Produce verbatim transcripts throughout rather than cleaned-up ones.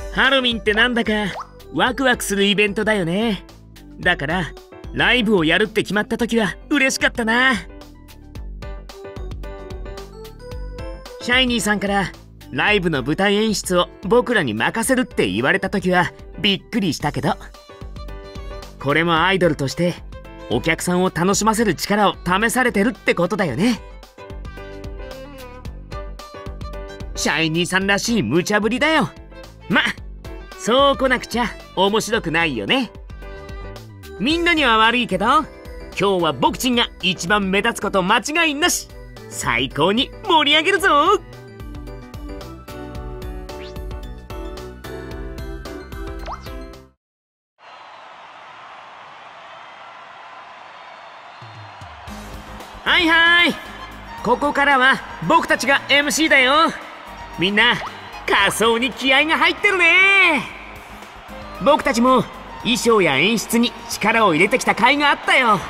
ハロウィンってなんだかワクワクするイベントだよね。だからライブをやるって決まった時は嬉しかったな。シャイニーさんからライブの舞台演出を僕らに任せるって言われた時はびっくりしたけど、これもアイドルとしてお客さんを楽しませる力を試されてるってことだよね。シャイニーさんらしい無茶ぶりだよ。ま、そう来なくちゃ面白くないよね。みんなには悪いけど、今日は僕ちんが一番目立つこと間違いなし。最高に盛り上げるぞ。はいはい、ここからは僕たちが エムシー だよ。みんな仮装に気合が入ってるね。僕たちも衣装や演出に力を入れてきた甲斐があったよ。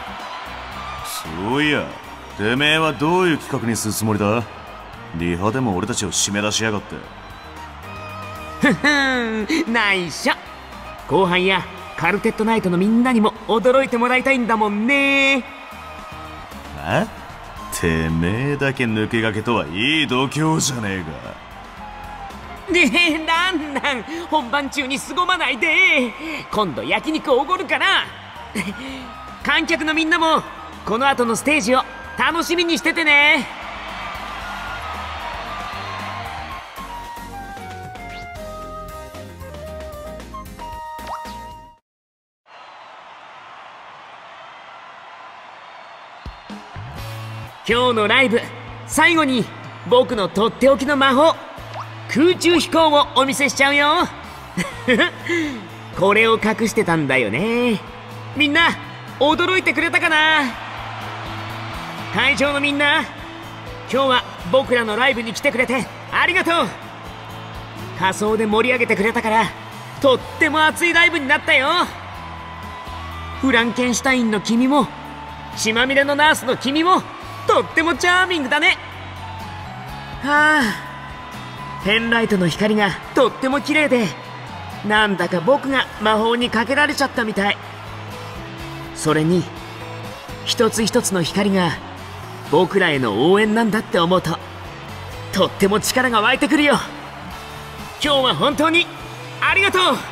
そういや、てめえはどういう企画にするつもりだ？リハでも俺たちを締め出しやがって。 ふふん、内緒。後輩やカルテットナイトのみんなにも驚いてもらいたいんだもんね。 あ？てめえだけ抜け駆けとはいい度胸じゃねえか。 ねえ、なんなん本番中に凄まないで。今度焼肉おごるから観客のみんなもこの後のステージを楽しみにしててね。今日のライブ最後に僕のとっておきの魔法、空中飛行をお見せしちゃうよこれを隠してたんだよね。みんな驚いてくれたかな。会場のみんな、今日は僕らのライブに来てくれてありがとう。仮装で盛り上げてくれたからとっても熱いライブになったよ。フランケンシュタインの君も血まみれのナースの君もとってもチャーミングだね。はあ、ペンライトの光がとっても綺麗で、なんだか僕が魔法にかけられちゃったみたい。それに一つ一つの光が僕らへの応援なんだって思うととっても力が湧いてくるよ。今日は本当にありがとう。